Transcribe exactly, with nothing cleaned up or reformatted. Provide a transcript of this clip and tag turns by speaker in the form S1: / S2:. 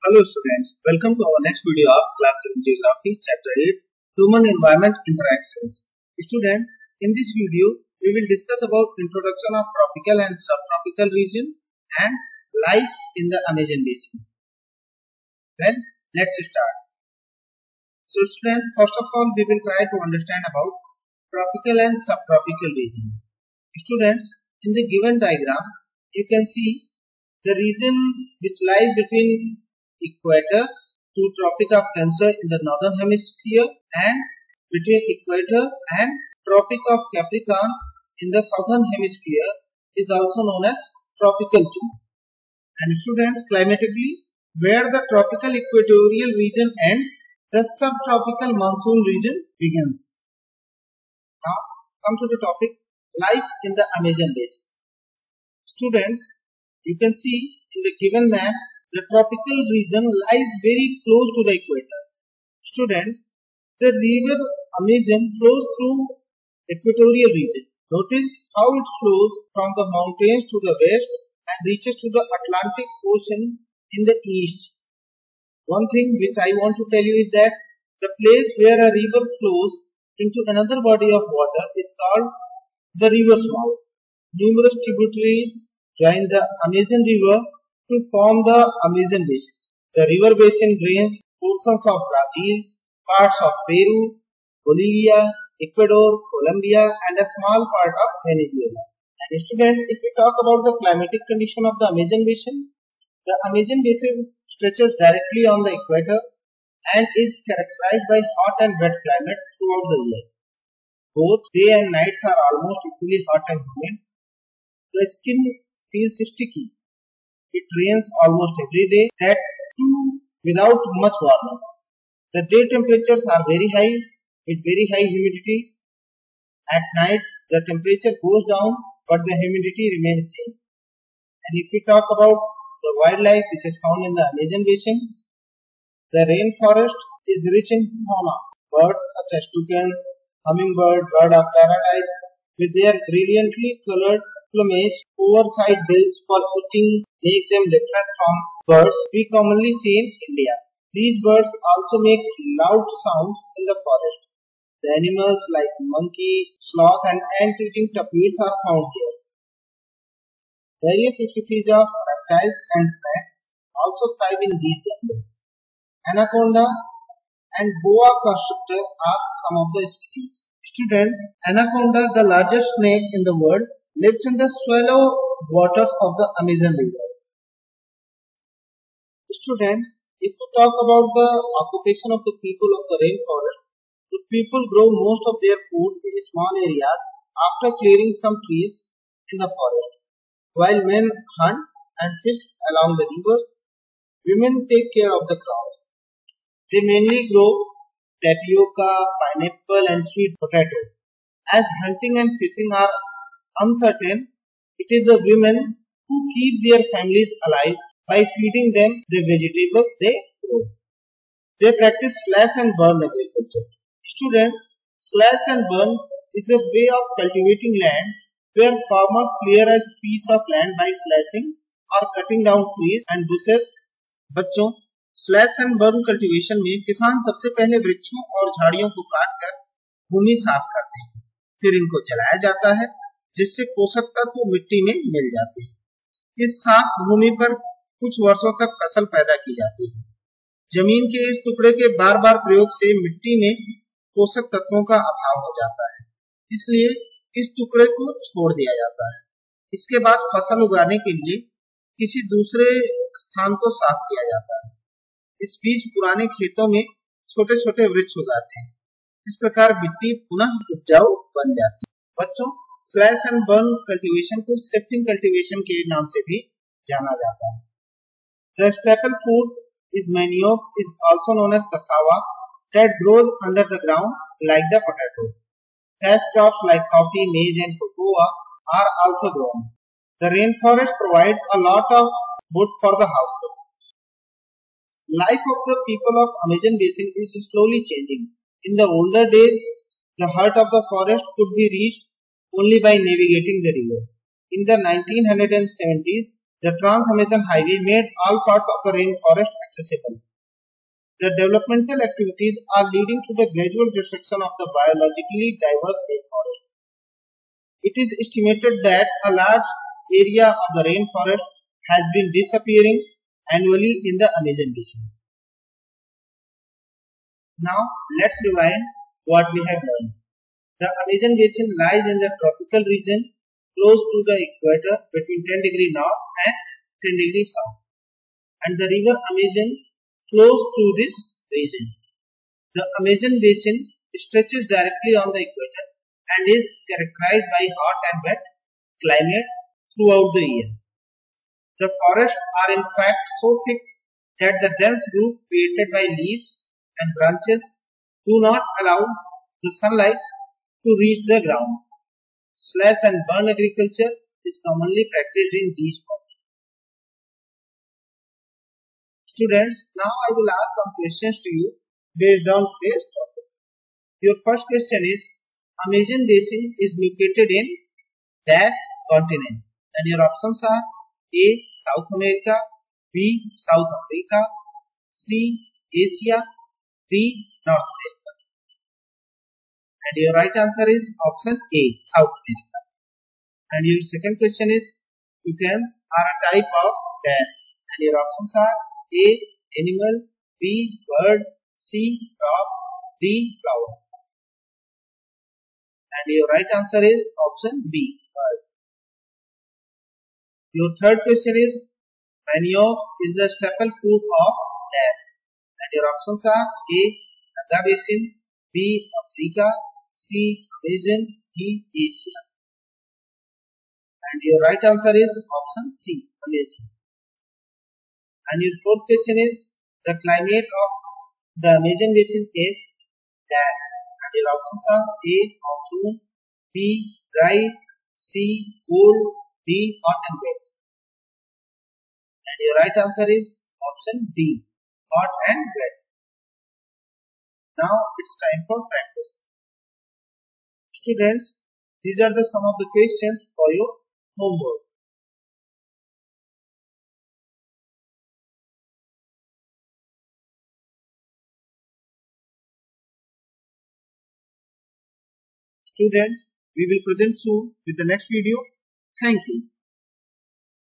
S1: Hello students, welcome to our next video of Class seven Geography Chapter eight Human Environment Interactions. Students, in this video we will discuss about introduction of tropical and subtropical region and life in the Amazon basin. Well, let's start. So students, first of all we will try to understand about tropical and subtropical region. Students, in the given diagram you can see the region which lies between equator to Tropic of Cancer in the northern hemisphere and between equator and Tropic of Capricorn in the southern hemisphere is also known as tropical zone. And students, climatically, where the tropical equatorial region ends, the subtropical monsoon region begins. Now come to the topic, life in the Amazon basin. Students, you can see in the given map the tropical region lies very close to the equator. Students, the river Amazon flows through equatorial region. Notice how it flows from the mountains to the west and reaches to the Atlantic Ocean in the east. One thing which I want to tell you is that the place where a river flows into another body of water is called the river's mouth. Numerous tributaries join the Amazon River to form the Amazon basin. The river basin drains portions of Brazil, parts of Peru, Bolivia, Ecuador, Colombia and a small part of Venezuela. And students, if we talk about the climatic condition of the Amazon basin, the Amazon basin stretches directly on the equator and is characterized by hot and wet climate throughout the year. Both day and nights are almost equally hot and humid. The skin feels sticky. It rains almost every day, that too without much warning. The day temperatures are very high with very high humidity. At nights the temperature goes down but the humidity remains same. And if we talk about the wildlife which is found in the Amazon basin, the rainforest is rich in fauna. Birds such as toucans, hummingbird, bird of paradise with their brilliantly colored plumage, oversized bills for eating make them different from birds we commonly see in India. These birds also make loud sounds in the forest. The animals like monkey, sloth and ant-eating tapirs are found here. Various species of reptiles and snakes also thrive in these jungles. Anaconda and boa constrictor are some of the species. Students, anaconda, the largest snake in the world, lives in the shallow waters of the Amazon River. Students, if we talk about the occupation of the people of the rainforest, the people grow most of their food in small areas after clearing some trees in the forest. While men hunt and fish along the rivers, women take care of the crops. They mainly grow tapioca, pineapple and sweet potato. As hunting and fishing are uncertain, it is the women who keep their families alive by feeding them the vegetables they grow. They practice slash and burn agriculture. Students, slash and burn is a way of cultivating land where farmers clear a piece of land by slashing or cutting down trees and bushes. बच्चों, slash and burn cultivation में किसान सबसे पहले वृक्षों और झाड़ियों को काटकर भूमि साफ करते हैं, फिर इनको जलाया जाता है जिससे पोषक तत्व मिट्टी में मिल जाते हैं। इस साफ भूमि पर कुछ वर्षों तक फसल पैदा की जाती है। जमीन के इस टुकड़े के बार बार प्रयोग से मिट्टी में पोषक तत्वों का अभाव हो जाता है, इसलिए इस टुकड़े को छोड़ दिया जाता है। इसके बाद फसल उगाने के लिए किसी दूसरे स्थान को साफ किया जाता है। इस बीच पुराने खेतों में छोटे छोटे वृक्ष उगाते हैं। इस प्रकार मिट्टी पुनः उपजाऊ बन जाती है। बच्चों, स्लैश एंड बर्न कल्टीवेशन को शिफ्टिंग कल्टीवेशन के नाम से भी जाना जाता है। The staple food is manioc, is also known as cassava, that grows under the ground like the potato. Cash crops like coffee, maize and cocoa are also grown. The rainforest provides a lot of wood for the houses. Life of the people of Amazon basin is slowly changing. In the older days, the heart of the forest could be reached only by navigating the river. In the nineteen seventies, the river was crossed by a boat. Today, the river is crossed by a boat. Students, The Trans-Amazon Highway made all parts of the rainforest accessible. The developmental activities are leading to the gradual destruction of the biologically diverse rainforest. It is estimated that a large area of the rainforest has been disappearing annually in the Amazon basin. Now, let's rewind what we have learned. The Amazon basin lies in the tropical region close to the equator between ten degrees north and ten degrees south, and the river Amazon flows through this region. The Amazon basin stretches directly on the equator and is characterized by hot and wet climate throughout the year. The forests are in fact so thick that the dense roof created by leaves and branches do not allow the sunlight to reach the ground. Slash and burn agriculture is commonly practiced in these spots. Students, now I will ask some questions to you based on today's topic. Your first question is, Amazon basin is located in dash continent, and your options are A. South America, B. South Africa, C. Asia, D. North America. And your right answer is option A, South America. And your second question is, toucans are a type of dash, and your options are A. Animal, B. Bird, C. Crop, D. Flower. And your right answer is option B, bird. Your third question is, manioc is the staple food of dash, and your options are A. Ganga basin, B. Africa, C. Amazon, D. Asia. And your right answer is option C, Amazon. And your fourth question is, the climate of the Amazon basin is dash, and your options are A. Monsoon, B. Dry, C. Cold, D. Hot and wet. And your right answer is option D, hot and wet. Now it's time for practice. Students, these are the some of the questions for your homework. Students, we will present soon with the next video. Thank you.